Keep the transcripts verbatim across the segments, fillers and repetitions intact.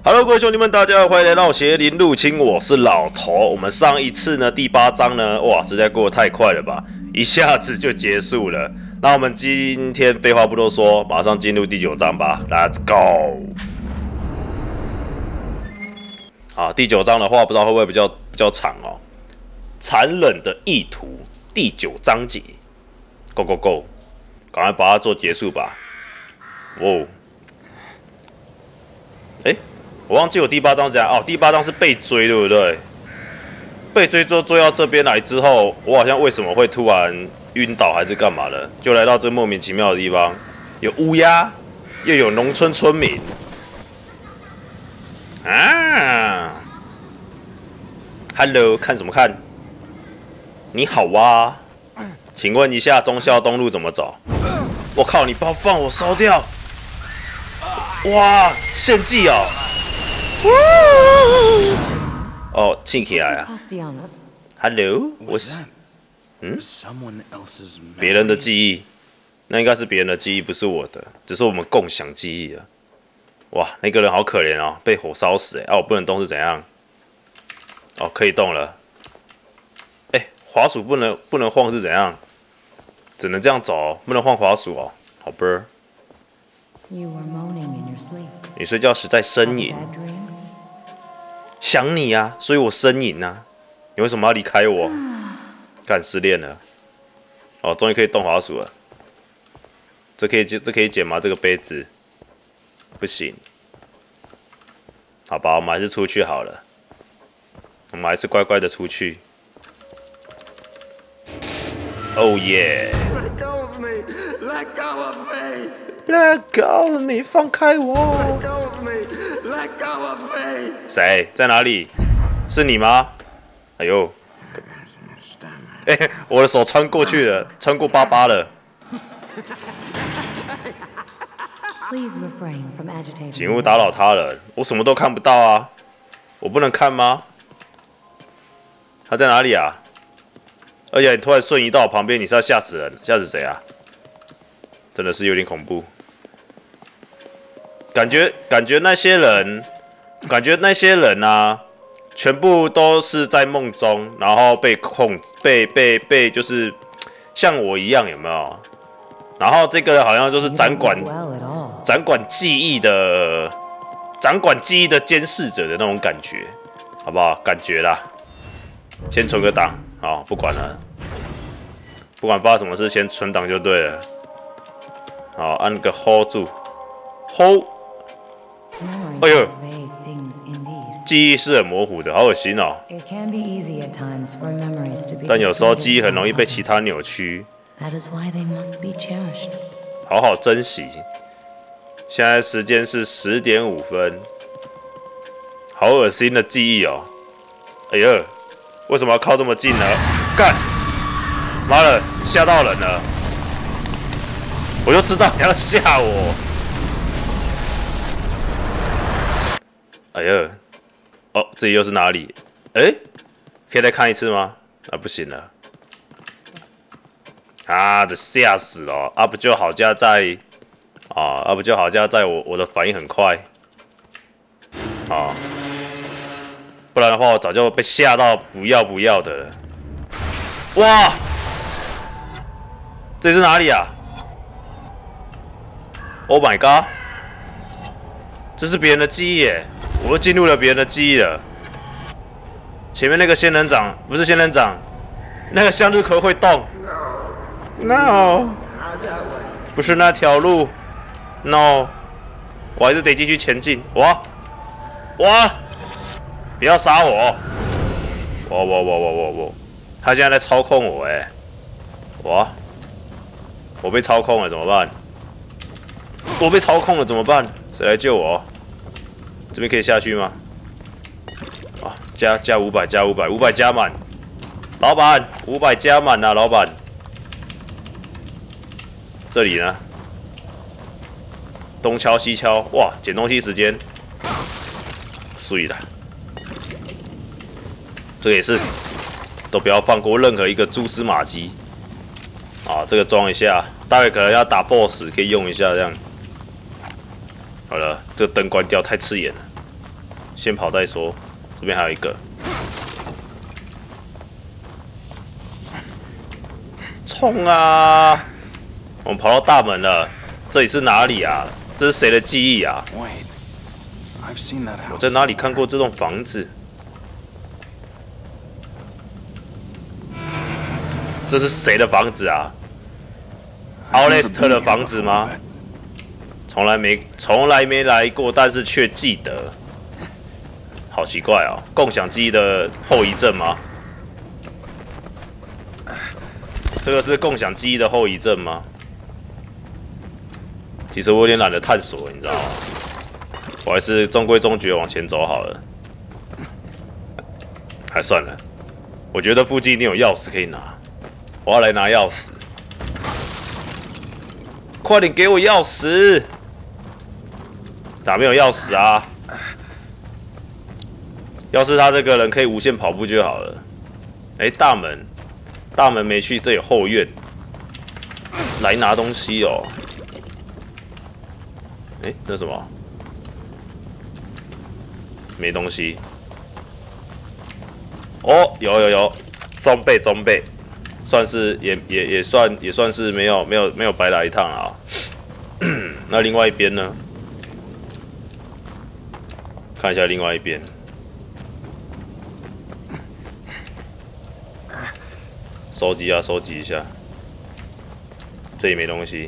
Hello， 各位兄弟们，大家好，欢迎来到邪灵入侵，我是老头。我们上一次呢，第八章呢，哇，实在过得太快了吧，一下子就结束了。那我们今天废话不多说，马上进入第九章吧 ，Let's go。好，第九章的话，不知道会不会比较比较长哦。残忍的意图第九章节 ，Go Go Go， 赶快把它做结束吧。哦，哎、欸。我忘记我第八章怎样哦，第八章是被追，对不对？被追追追到这边来之后，我好像为什么会突然晕倒还是干嘛的，就来到这莫名其妙的地方，有乌鸦，又有农村村民啊 ！Hello， 看什么看？你好啊，请问一下忠孝东路怎么走？我靠，你不要放我烧掉！哇，献祭哦！哦，进起来啊 ！Hello， 我是嗯，别人的记忆，那应该是别人的记忆，不是我的，只是我们共享记忆啊！哇，那个人好可怜哦，被火烧死哎！啊，我不能动是怎样？哦，可以动了。哎、欸，滑鼠不能不能晃是怎样？只能这样走、哦，不能晃滑鼠哦。好吧。你睡觉时在呻吟。想你啊，所以我呻吟啊。你为什么要离开我？干失恋了。哦，终于可以动滑鼠了。这可以这可以捡吗？这个杯子不行。好吧，我们还是出去好了。我们还是乖乖的出去。Oh yeah！ Let go of me! Let go of me! Let go of me！ 放开我 ！Let go of me! Let go of me！ 谁在哪里？是你吗？哎呦！哎、欸，我的手穿过去了，穿过巴巴了。请勿打扰他人。我什么都看不到啊！我不能看吗？他在哪里啊？而且你突然瞬移到我旁边，你是要吓死人？吓死谁啊？真的是有点恐怖。感觉感觉那些人，感觉那些人啊，全部都是在梦中，然后被控，被被被就是像我一样，有没有？然后这个好像就是掌管掌管记忆的掌管记忆的监视者的那种感觉，好不好？感觉啦。先存个档，好，不管了，不管发生什么事，先存档就对了。好，按个 hold 住 ，hold。哎呦，记忆是很模糊的，好恶心哦。但有时候记忆很容易被其他扭曲，好好珍惜。现在时间是十点五分，好恶心的记忆哦。哎呀，为什么要靠这么近呢？干！妈的，吓到人了！我就知道你要吓我。哎呀，哦，这里又是哪里？哎、欸，可以再看一次吗？啊，不行了。啊的，吓死了！啊，不就好加在啊，啊不就好加在我我的反应很快啊，不然的话我早就被吓到不要不要的了。哇，这是哪里啊 ？Oh my god！ 这是别人的记忆耶！我又进入了别人的记忆了。前面那个仙人掌不是仙人掌，那个向日葵会动。No， 不是那条路。No， 我还是得继续前进。哇哇！不要杀我！哇哇哇哇哇哇！他现在在操控我哎！哇！我被操控了怎么办？我被操控了怎么办？谁来救我？这边可以下去吗？啊，加加五百，加五百，五百加满。老板，五百加满啊，老板。这里呢？东敲西敲，哇，捡东西时间，碎了。这个也是，都不要放过任何一个蛛丝马迹。啊，这个装一下，大概可能要打 B O S S 可以用一下这样。好了，这个灯关掉太刺眼了。 先跑再说。这边还有一个，冲啊！我们跑到大门了，这里是哪里啊？这是谁的记忆啊？我在哪里看过这栋房子？这是谁的房子啊？奥雷斯特的房子吗？从来没从来没来过，但是却记得，好奇怪哦！共享记忆的后遗症吗？这个是共享记忆的后遗症吗？其实我有点懒得探索，你知道吗？我还是中规中矩往前走好了。还算了，我觉得附近一定有钥匙可以拿，我要来拿钥匙。快点给我钥匙！咋没有钥匙啊？要是他这个人可以无限跑步就好了。哎、欸，大门，大门没去，这有后院。来拿东西哦。哎、欸，那什么？没东西。哦，有有有，装备装备。算是也也也算也算是没有没有没有白来一趟啊。那另外一边呢？看一下另外一边。收集啊，收集一下。这里没东西。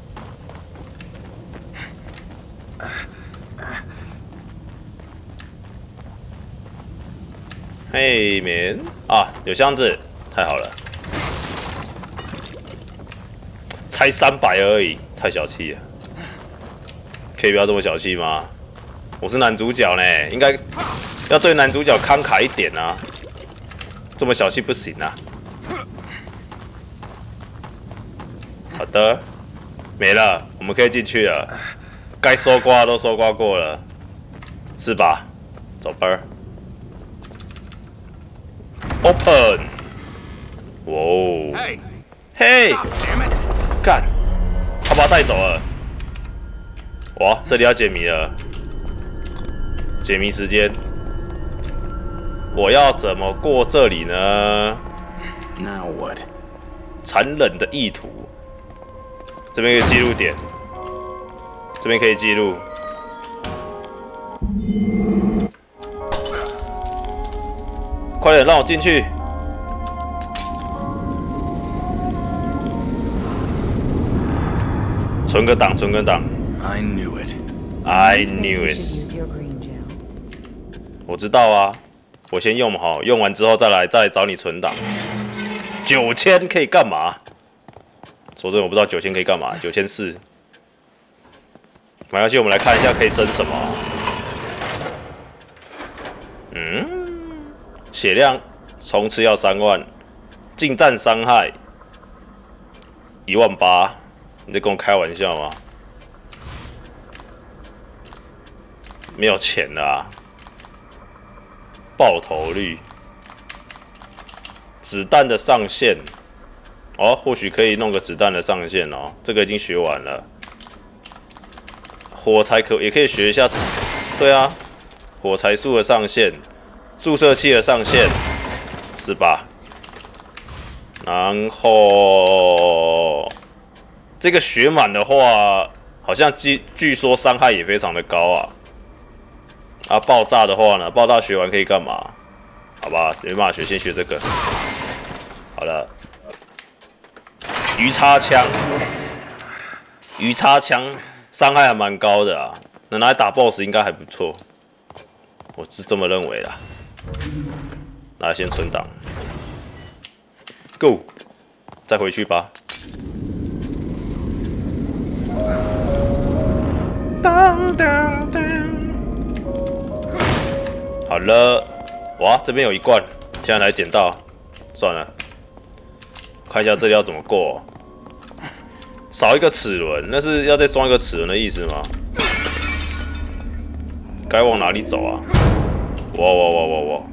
嘿，棉啊，有箱子，太好了。才三百而已，太小气了。可以不要这么小气吗？我是男主角呢，应该要对男主角慷慨一点啊。这么小气不行啊。好的，没了，我们可以进去了。该搜刮的都搜刮过了，是吧？走吧。Open。哇哦。嘿。干，他把他带走了。哇，这里要解谜了。解谜时间。我要怎么过这里呢 ？Now what？ 残忍的意图。这边有记录点，这边可以记录。快点让我进去！存个档，存个档。 I knew it. I knew it. 我知道啊，我先用好，用完之后再来再来找你存档。九千可以干嘛？说真的，我不知道九千可以干嘛。九千四，没关系，我们来看一下可以升什么。嗯，血量冲刺要三万，近战伤害一万八。你在跟我开玩笑吗？没有钱了啊！爆头率，子弹的上限，哦，或许可以弄个子弹的上限哦。这个已经学完了。火柴可也可以学一下，对啊，火柴数的上限，注射器的上限，是吧？然后。这个学满的话，好像据据说伤害也非常的高啊。啊，爆炸的话呢，爆炸学完可以干嘛？好吧，没办法学，先学这个。好了，鱼叉枪，鱼叉枪伤害还蛮高的啊，能拿来打 boss 应该还不错，我是这么认为啦。那先存档 ，Go， 再回去吧。当当当，好了，哇，这边有一罐，现在来捡到，算了，看一下这里要怎么过。少一个齿轮，那是要再装一个齿轮的意思吗？该往哪里走啊？哇哇哇哇哇！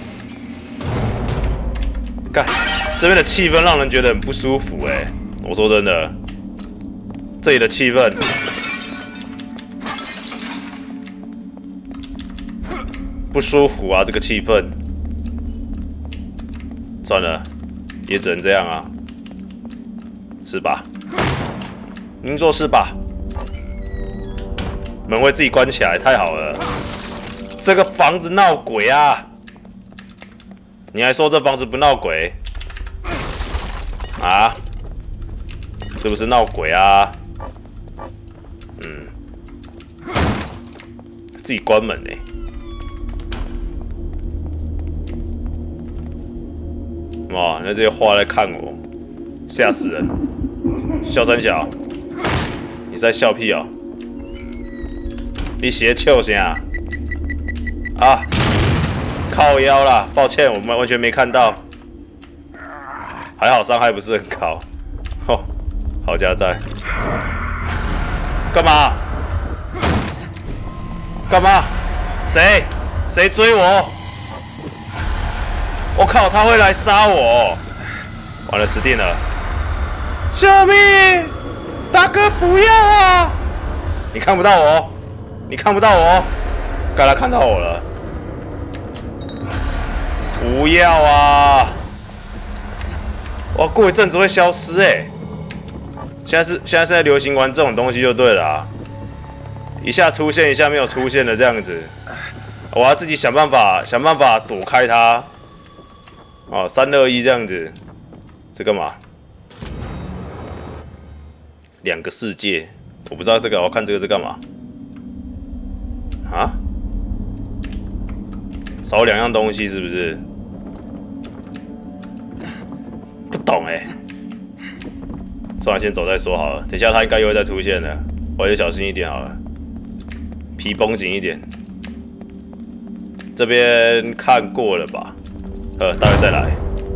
干，这边的气氛让人觉得很不舒服哎、欸。我说真的，这里的气氛。 不舒服啊，这个气氛。算了，也只能这样啊，是吧？您说是吧？门会自己关起来，太好了。这个房子闹鬼啊！你还说这房子不闹鬼？啊？是不是闹鬼啊？嗯，自己关门呢、欸。哇，那这些花在看我，吓死人！笑三小，你在笑屁哦？你斜笑啥？啊！靠腰啦，抱歉，我们完全没看到。还好伤害不是很高。吼，好家在。干嘛？干嘛？谁？谁追我？我靠，他会来杀我！完了，死定了！救命！大哥，不要啊！你看不到我，你看不到我，刚才看到我了。不要啊！哇，过一阵子会消失哎、欸。现在是现在是在流行玩这种东西就对了啊，一下出现一下没有出现的这样子，我要自己想办法想办法躲开它。哦，三二一这样子，这干嘛？两个世界，我不知道这个，我看这个是干嘛？啊？少两样东西是不是？不懂哎、欸。算了，先走再说好了。等一下他应该又会再出现的，我就小心一点好了，皮绷紧一点。这边看过了吧？呃，待会再来。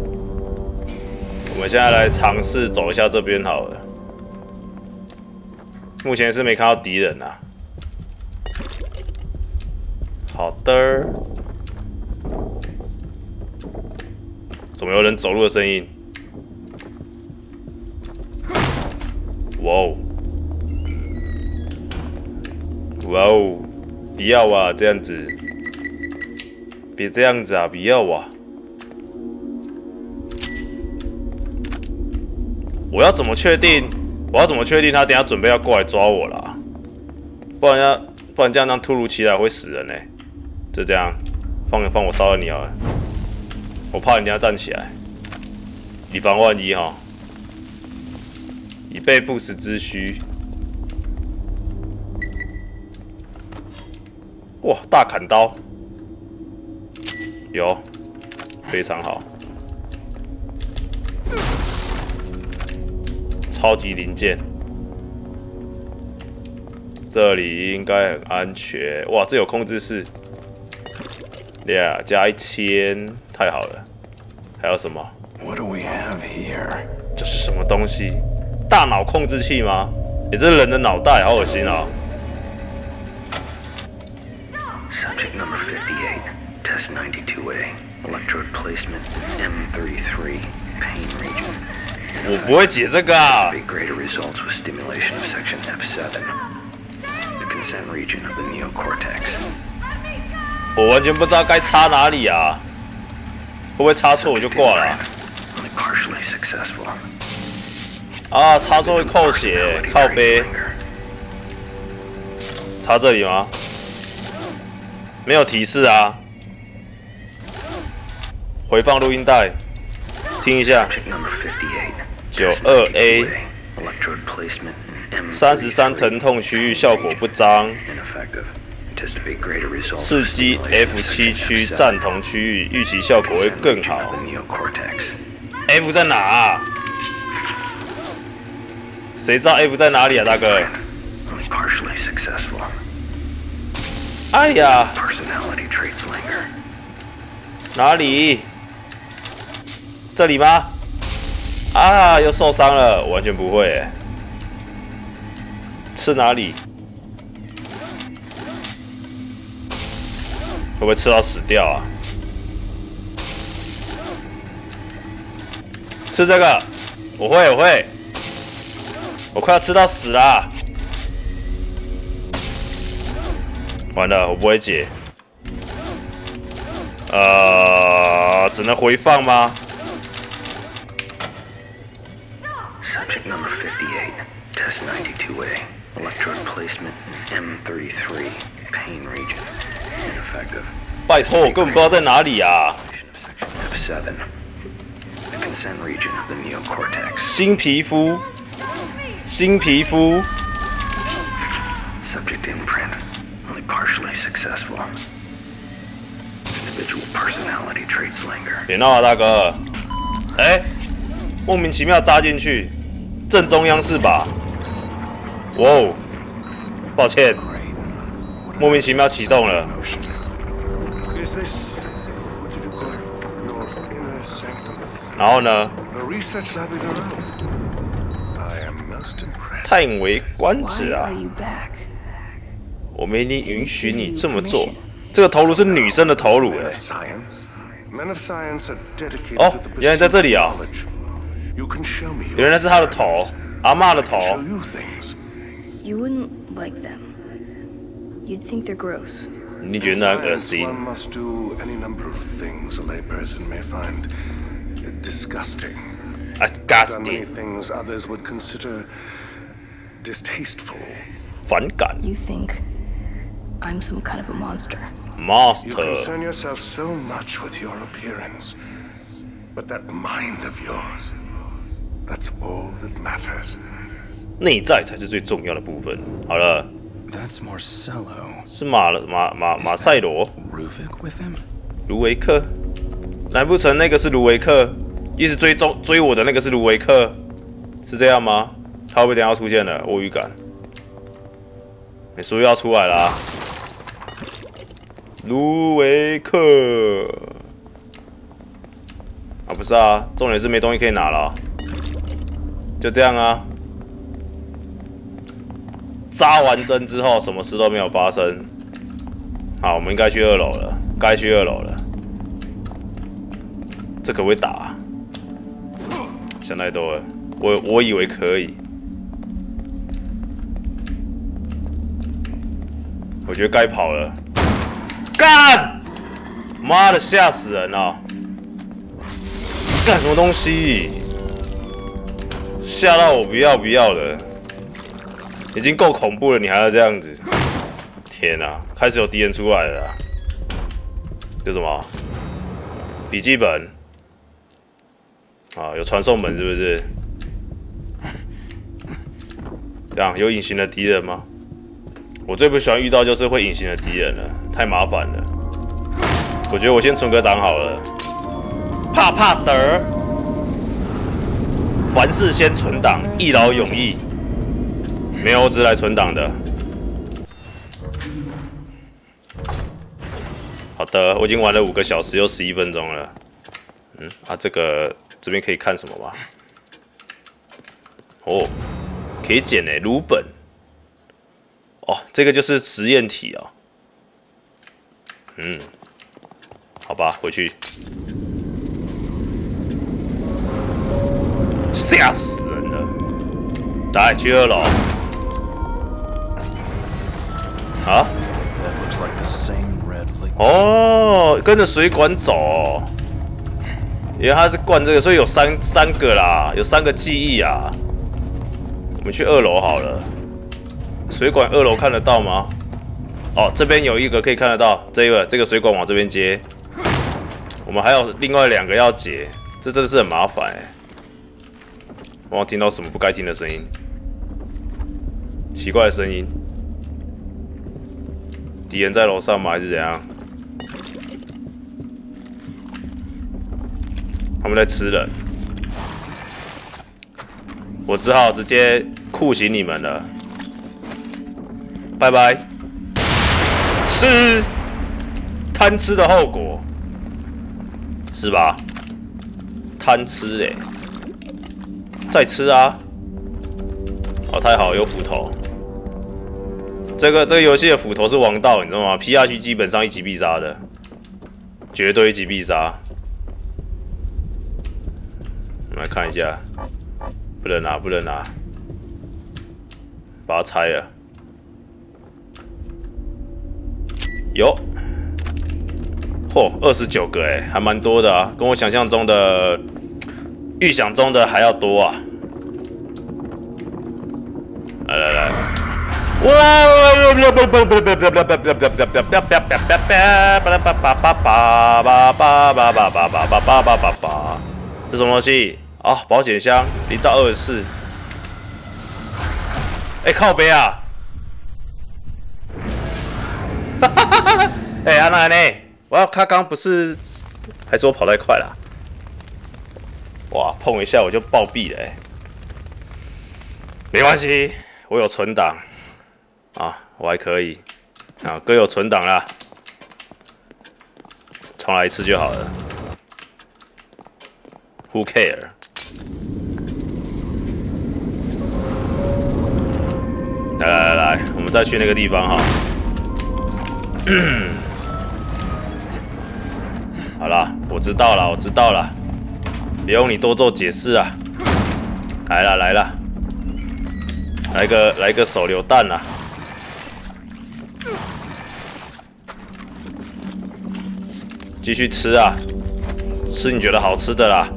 我们现在来尝试走一下这边好了。目前是没看到敌人啊。好的。怎么有人走路的声音？哇哦！哇哦！不要啊，这样子，别这样子啊，不要啊！我要怎么确定？我要怎么确定他等一下准备要过来抓我啦？不然要不然这样当突如其来会死人呢、欸。就这样，放放我烧了你好了。我怕你等一下站起来，以防万一哈。以备不时之需。哇，大砍刀，有，非常好。超级零件，这里应该很安全。哇，这有控制室，呀，加一千，太好了。还有什么 What do we have here? 这是什么东西？大脑控制器吗？也是人的脑袋，好恶心哦。 Subject number fifty-eight, test ninety-two A, electrode placement M thirty-three, pain region. 我不会解这个啊。 Big greater results with stimulation of section F seven, the consent region of the neocortex. 我完全不知道该插哪里啊，会不会插错我就挂了、啊？ Only partially successful. 啊，插错会扣血，靠背。插这里吗？没有提示啊。回放录音带，听一下。九二 A， 三十三疼痛区域效果不彰。刺激 F 七区赞同区域，预期效果会更好。F 在哪啊？谁知道 F 在哪里啊，大哥？哎呀，哪里？这里吗？啊，又受伤了，我完全不会哎。吃哪里？会不会吃到死掉啊？吃这个，我会，我会。我快要吃到死啦！完了，我不会解。 呃，只能回放吗？ Subject number fifty-eight, test ninety-two A, electrode placement M thirty-three, pain region, ineffective. 拜托，我根本不知道在哪里啊！ F seven, the consent region of the neocortex. 新皮肤，新皮肤。 Subject imprint, only partially successful. Individual personality traits linger. 别闹了，大哥！哎、欸，莫名其妙扎进去，正中央是吧？哇哦，抱歉，莫名其妙启动了。 Is this, what did you call it, your inner sanctum? 然后呢？ A research lab of your own. I am most impressed. 叹为观止 Why 啊 are！you back? 我没你允许你这么做。这个头颅是女生的头颅 Men 哎 of。science, men of science are dedicated 哦 to the 原来在这里 pursuit 啊 of knowledge. You can show me your 原来是她的头， experiments. 阿嬷的 I can 头 show。you things. You wouldn't like them. You'd think they're gross. 你觉得那恶 Science, 心？ one must do any number of things a layperson may find disgusting. Done many disgusting， things others would consider distasteful. 反感 You think I'm some kind of a monster. You ，monster。 concern yourself so much with your appearance. But that mind of yours, that's all that matters. 内在才是最重要的部分。好了， That's Marcello. 是马马马马赛罗、 Ruvik with him? 卢维克，难不成那个是卢维克？一直追踪追我的那个是卢维克，是这样吗？他会不会等一下要出现了？我有预感。你书要出来了啊！卢维克啊，不是啊，重点是没东西可以拿了啊，就这样啊。扎完针之后，什么事都没有发生。好，我们应该去二楼了，该去二楼了。这可不可以打啊？想太多了，我我以为可以，我觉得该跑了。干！妈的，吓死人了！干什么东西？吓到我不要不要的，已经够恐怖了，你还要这样子？天哪、啊，开始有敌人出来了啦！这什么？笔记本？啊，有传送门是不是？这样有隐形的敌人吗？我最不喜欢遇到就是会隐形的敌人了，太麻烦了。我觉得我先存个档好了，怕怕得。凡事先存档，一劳永逸。没有，我只是来存档的。好的，我已经玩了五个小时又十一分钟了。嗯，啊，这个这边可以看什么吗？哦，可以捡诶，鲁本。哦，这个就是实验体啊、哦。嗯，好吧，回去。吓死人了！来，去二楼。啊？ That looks like the same red liquid. 哦，跟着水管走、哦。原来他是灌这个，所以有三三个啦，有三个记忆啊。我们去二楼好了。水管二楼看得到吗？哦，这边有一个可以看得到，这个这个水管往这边接。我们还有另外两个要解，这真的是很麻烦哎。我听到什么不该听的声音，奇怪的声音。敌人在楼上吗？还是怎样？他们在吃人，我只好直接酷刑你们了。拜拜！吃，贪吃的后果，是吧？贪吃哎、欸，再吃啊！哦，太好，有斧头。这个这个游戏的斧头是王道，你知道吗？劈下去基本上一击必杀的，绝对一击必杀。我们来看一下，不能拿，不能拿，把它拆了。有， 嚯，二十九个哎，还蛮多的啊，跟我想象中的、预想中的还要多啊！来来来，哇！这什么东西啊？保险箱零到二十四。哎，靠北啊！哈哈哈哈！哎，阿奶呢？我要他刚不是还说我跑太快了？哇，碰一下我就暴毙了哎！没关系，我有存档啊，我还可以啊，哥有存档啦，重来一次就好了。Who care？ 来来来来，我们再去那个地方哈。好啦，我知道了，我知道了，不用你多做解释啊。来了来了，来个来个手榴弹啦！继续吃啊，吃你觉得好吃的啦。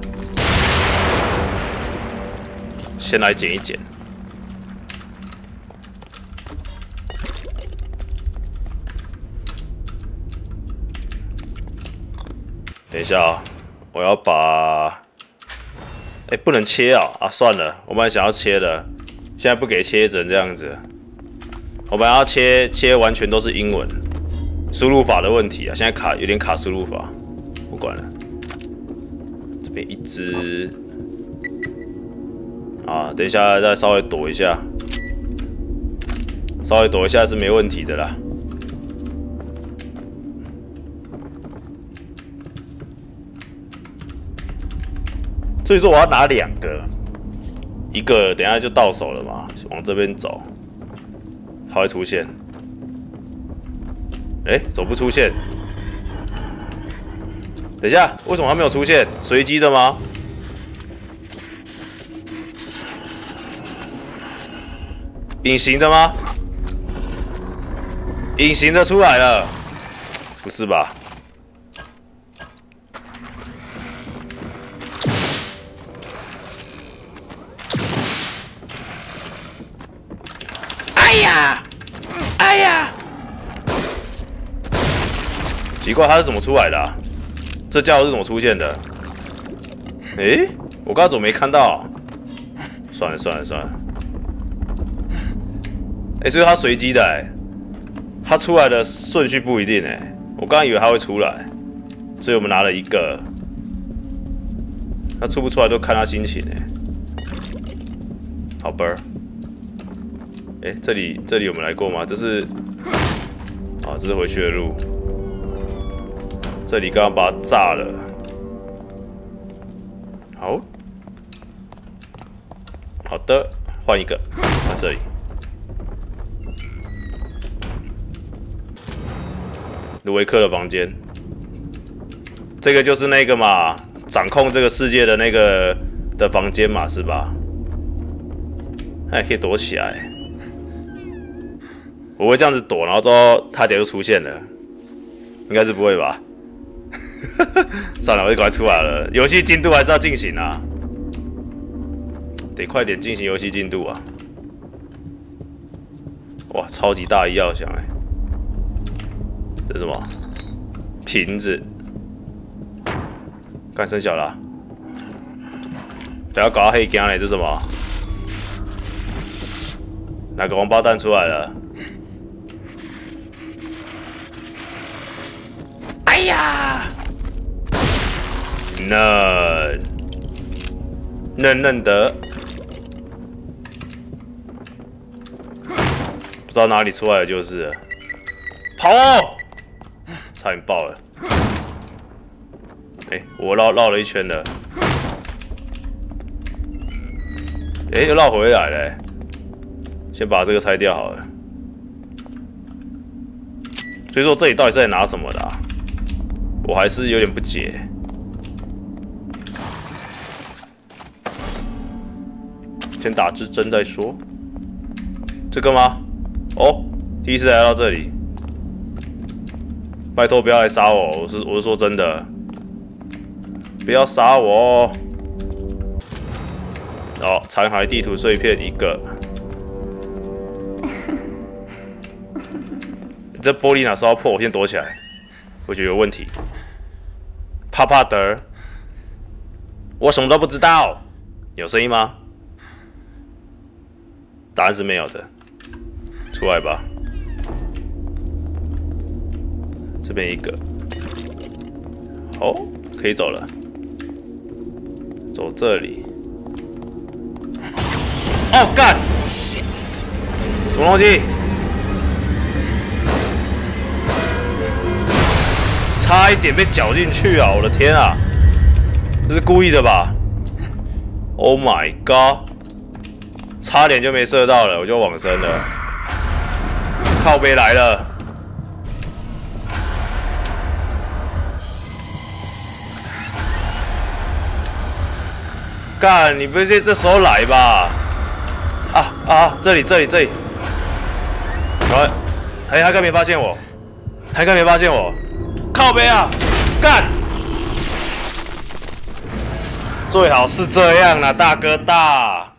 先来捡一捡。等一下啊、哦，我要把……哎，不能切啊！啊，算了，我本来想要切的，现在不给切，只能这样子。我本来要切，切完全都是英文，输入法的问题啊，现在卡有点卡输入法，不管了。这边一只。啊，等一下再稍微躲一下，稍微躲一下是没问题的啦。所以说我要拿两个，一个等一下就到手了嘛，往这边走，它会出现。哎、欸，走不出现。等一下，为什么它没有出现？随机的吗？隐形的吗？隐形的出来了，不是吧？哎呀，哎呀！奇怪，它是怎么出来的、啊？这家伙是怎么出现的？诶、欸，我刚刚怎么没看到？算了算了算了。哎、欸，所以它随机的哎、欸，它出来的顺序不一定哎、欸。我刚刚以为它会出来，所以我们拿了一个。它出不出来都看他心情哎、欸。好吧。哎、欸，这里这里我们来过吗？这是，啊，这是回去的路。这里刚刚把它炸了。好，好的，换一个，在这里。卢维克的房间，这个就是那个嘛，掌控这个世界的那个的房间嘛，是吧？他也可以躲起来。我会这样子躲，然后之后他等下就出现了，应该是不会吧？算了，我就赶快出来了。游戏进度还是要进行啊，得快点进行游戏进度啊！哇，超级大一要响哎！这是什么？瓶子。干生小了、啊，不要搞到黑gang嘞！这是什么？哪个王八蛋出来了？哎呀！嫩嫩嫩的，不知道哪里出来的就是了。跑哦！差点爆了。哎、欸，我绕绕了一圈了。哎、欸，又绕回来了、欸。先把这个拆掉好了。所以说这里到底是在拿什么的、啊？我还是有点不解。先打支针再说。这个吗？哦，第一次来到这里。 拜托不要来杀我！我是我是说真的，不要杀我哦！哦，残骸地图碎片一个。这玻璃哪时候要破？我先躲起来，我觉得有问题。怕怕的，我什么都不知道。有声音吗？答案是没有的。出来吧。这边一个。哦，可以走了。走这里。哦，干！什么东西？差一点被搅进去啊！我的天啊，这是故意的吧 ？Oh my god！ 差点就没射到了，我就往生了。靠北来了！干，你不是这时候来吧？啊啊！这里这里这里！喂，哎，他刚没发现我，他刚没发现我。靠北啊！干！最好是这样啦，大哥大。